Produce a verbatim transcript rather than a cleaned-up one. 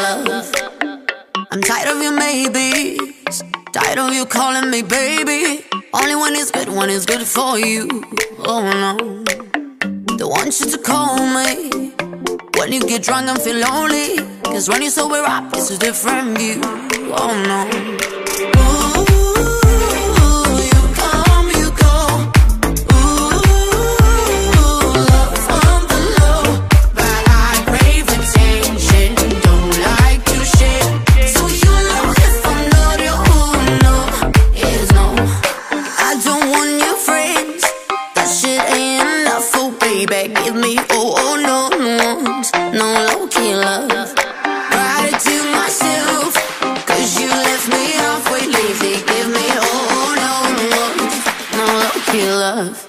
love. I'm tired of your maybes, tired of you calling me baby. Only when it's good, when it's good for you. Oh no, don't want you to call me when you get drunk and feel lonely, cause when you sober up, it's a different view. Oh no. Ooh, you come, you go. Ooh, love from the low, but I crave attention, don't like to share. So you know if I'm not your ooh, no is no. I don't want your friends, that shit ain't enough, oh baby, give me oh, oh no, no, no low-key love. Write it to myself, cause you left me halfway lately. Give me oh, no, no, no low-key love.